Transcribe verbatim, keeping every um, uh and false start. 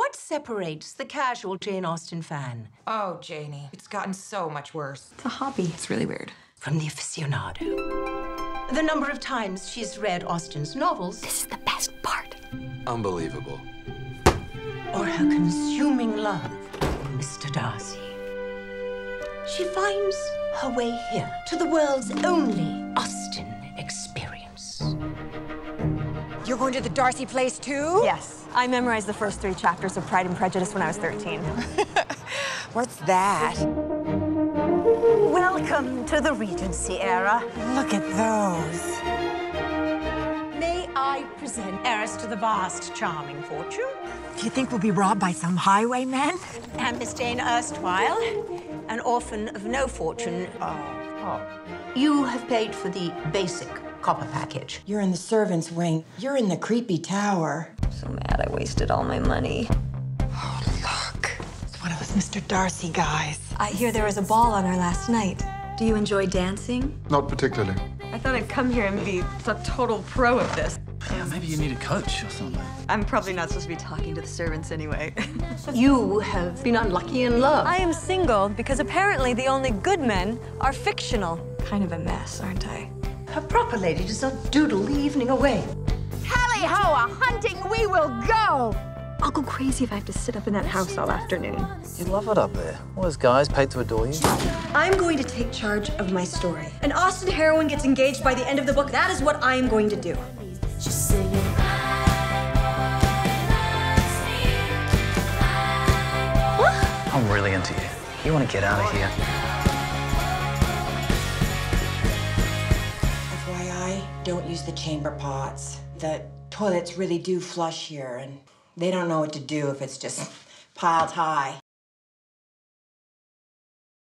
What separates the casual Jane Austen fan? Oh, Janie, it's gotten so much worse. It's a hobby. It's really weird. From the aficionado. The number of times she's read Austen's novels. This is the best part. Unbelievable. Or her consuming love for Mister Darcy. She finds her way here to the world's only Austen experience. You're going to the Darcy place too? Yes. I memorized the first three chapters of Pride and Prejudice when I was thirteen. What's that? Welcome to the Regency era. Look at those. May I present heiress to the vast, charming fortune? Do you think we'll be robbed by some highwaymen? And Miss Jane Erstwhile, an orphan of no fortune. Oh. You have paid for the basic copper package. You're in the servants' wing. You're in the creepy tower. I'm so mad I wasted all my money. Oh, look. It's one of those Mister Darcy guys. I hear there was a ball on her last night. Do you enjoy dancing? Not particularly. I thought I'd come here and be a total pro of this. Yeah, maybe you need a coach or something. I'm probably not supposed to be talking to the servants anyway. You have been unlucky in love. I am single because apparently the only good men are fictional. Kind of a mess, aren't I? Her proper lady does not doodle the evening away. Tally-ho, a hunting we will go! I'll go crazy if I have to sit up in that house all afternoon. You love it up there. All those guys paid to adore you. I'm going to take charge of my story. An Austen heroine gets engaged by the end of the book. That is what I am going to do. I'm really into you. You want to get out of here. F Y I, don't use the chamber pots. The toilets really do flush here, and they don't know what to do if it's just piled high.